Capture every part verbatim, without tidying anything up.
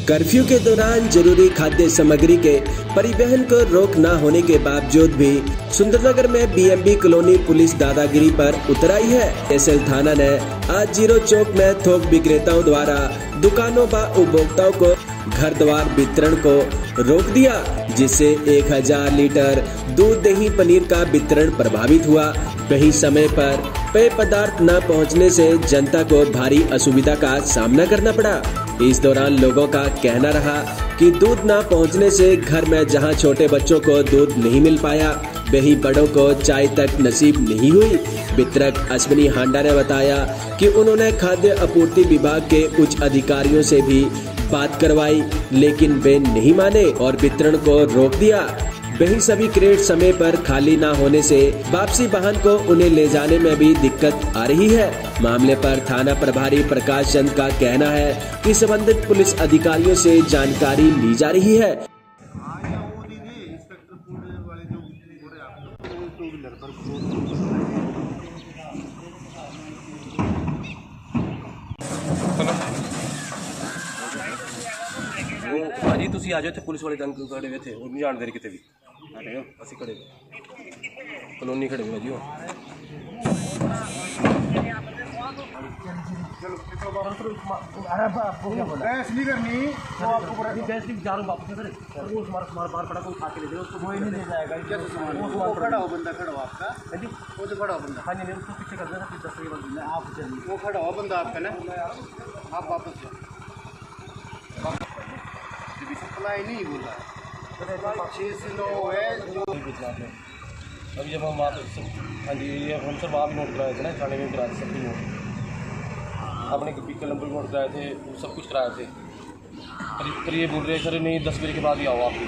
Curfew के दौरान जरूरी खाद्य सामग्री के परिवहन को रोक न होने के बावजूद भी सुंदरनगर में बीएमबी कॉलोनी पुलिस दादागिरी पर उतर आई है। एसएल थाना ने आज जीरो चौक में थोक विक्रेताओं द्वारा दुकानों व उपभोक्ताओं को घर द्वार वितरण को रोक दिया, जिससे एक हजार लीटर दूध दही पनीर का वितरण प्रभावित हुआ। वहीं समय पर पेय पदार्थ न पहुंचने से जनता को भारी असुविधा का सामना करना पड़ा। इस दौरान लोगों का कहना रहा कि दूध न पहुंचने से घर में जहां छोटे बच्चों को दूध नहीं मिल पाया, वहीं बड़ों को चाय तक नसीब नहीं हुई। वितरक अश्विनी हांडा ने बताया कि उन्होंने खाद्य आपूर्ति विभाग के उच्च अधिकारियों से भी बात करवाई, लेकिन वे नहीं माने और वितरण को रोक दिया। वहीं सभी क्रेट समय पर खाली न होने से वापसी वाहन को उन्हें ले जाने में भी दिक्कत आ रही है। मामले पर थाना प्रभारी प्रकाश चंद का कहना है कि संबंधित पुलिस अधिकारियों से जानकारी ली जा रही है। जी तुसी आ जाओ थे, पुलिस वाले खड़े हुए थे और नहीं जान दे रहे कितने भी असि खड़े कॉलोनी खड़े हुए जी। वो खड़ा हो बंदा आपका ना, आप वापस जाओ। सप्लाई नहीं बोला छः से नौ है जो अभी जब हम वहाँ पे हाँ जी ये हम सर वहाँ भी नोट कराए थे ना, थाने में कराए थे सब कुछ नोट, अपने व्हीकल नंबर नोट कराए थे, सब कुछ कराए थे। पर पर ये बोल रहे सर नहीं दस बजे के बाद ही आओ आप।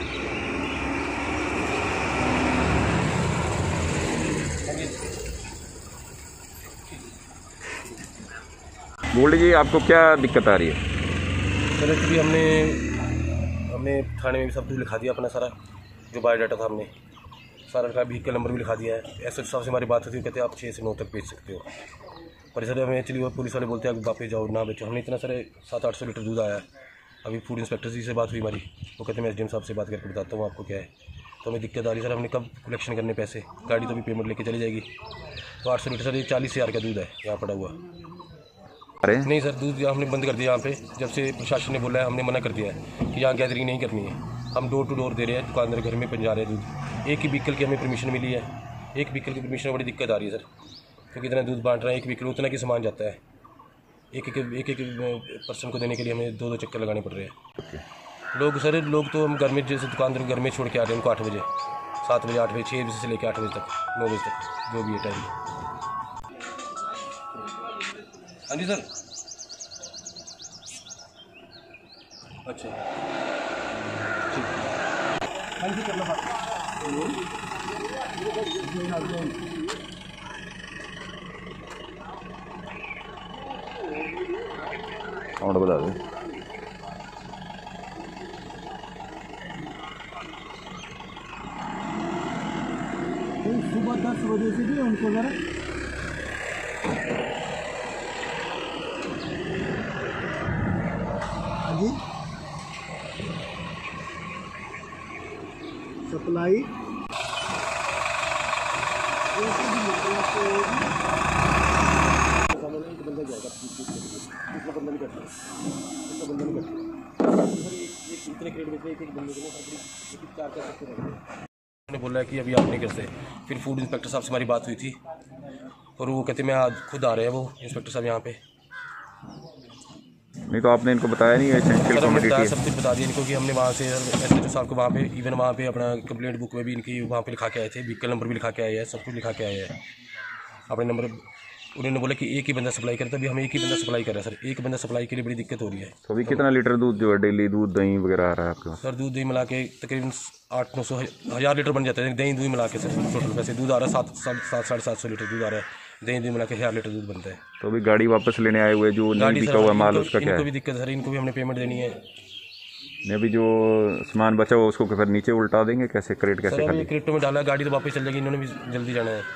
बोल लीजिए आपको क्या दिक्कत आ रही है? सर एक्चुअली हमने हमने थाने में भी सब कुछ लिखा दिया अपना सारा जो बायोडाटा था, हमने सारा लिखा, व्हीकल नंबर भी लिखा दिया है। एस एच साहब से हमारी बात होती है, कहते हैं आप छः से नौ तक बेच सकते हो। पर सर हमें एक्चुअली वो पुलिस वाले बोलते हैं वापस जाओ ना बेचो। हमने इतना सर सात आठ सौ लीटर दूध आया है। अभी फूड इंस्पेक्टर जी से बात हुई हमारी, वो कहते हैं मैं एस डी एम साहब से बात करके बताता हूँ आपको क्या है। तो हमें दिक्कत आ रही है सर, हमने कब कलेक्शन करने पैसे, गाड़ी तो भी पेमेंट लेके चली जाएगी। तो आठ सौ लीटर सर ये चालीस हज़ार का दूध है यहाँ पड़ा हुआ। अरे नहीं सर दूध हमने बंद कर दिया यहाँ पे, जब से प्रशासन ने बोला है हमने मना कर दिया है कि यहाँ गैदरिंग नहीं करनी है। हम डोर टू डोर दे रहे हैं, दुकानदार घर में पहुँचा रहे हैं दूध। एक ही व्हीकल की हमें परमिशन मिली है, एक व्हीकल की परमिशन में बड़ी दिक्कत आ रही है सर, क्योंकि इतना दूध बांट रहे हैं, एक व्हीकल उतना की सामान जाता है। एक एक एक एक पर्सन को देने के लिए हमें दो दो चक्कर लगाने पड़ रहे हैं। लोग सर लोग तो हम घर में जैसे दुकानदार घर में छोड़ के आ रहे हैं उनको आठ बजे सात बजे आठ बजे छः बजे से लेकर आठ बजे तक नौ बजे तक जो भी है टाइम। हाँ जी सर अच्छा ठीक हाँ जी करना और बता दो। सुबह दस बजे से भी उनको जरा जी सप्लाई बंदा जाएगा दूसरा बंदा नहीं करता, दूसरा बंदा नहीं करता। इतने क्रेडिट में एक एक बंदे को चार कर सकते हैं। उन्होंने बोला है कि अभी आप नहीं करते। फिर फूड इंस्पेक्टर साहब से हमारी बात हुई थी और वो कहते मैं आज खुद आ रहे हैं वो इंस्पेक्टर साहब यहाँ पे। नहीं तो आपने इनको बताया नहीं है? सर हमने बताया, सब कुछ बता दिया इनको कि हमने वहाँ से एस एच ओ साहब को वहाँ पे इवन वहाँ पे अपना कंप्लेंट बुक में भी इनकी वहाँ पे लिखा के आए थे, व्हीकल नंबर भी लिखा के आए हैं, सब कुछ लिखा के आए हैं अपने नंबर। उन्होंने बोला कि एक ही बंदा सप्लाई करता है, अभी हमें एक ही बंदा सप्लाई कर रहा है सर। एक बंदा सप्लाई के लिए बड़ी दिक्कत हो रही है। तो अभी कितना लीटर दूध जो है डेली दूध दही वगैरह आ रहा है आपके पास? सर दूध दही मिला के तकरीबन आठ नौ सौ हज़ार लीटर बन जाता है, दही दूध मिला के सर टोटल वैसे दूध आ रहा है सात सात साढ़े सात सौ लीटर दूध आ रहा है, दही दूध मिला के हज़ार लीटर दूध बनता है। तो अभी गाड़ी वापस लेने आए हुए जो नहीं बिका हुआ माल उसका क्या है? इनको भी दिक्कत सर, इनको भी हमने पेमेंट देनी है। अभी जो सामान बचा हुआ उसको फिर नीचे उल्टा देंगे कैसे? क्रेट कैसे? सर अभी क्रेटों में डाला, गाड़ी तो वापस चल जाएगी, इन्होंने भी जल्दी जाना है।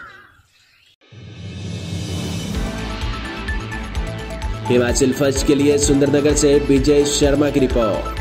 हिमाचल फर्स्ट के लिए सुंदरनगर से विजय शर्मा की रिपोर्ट।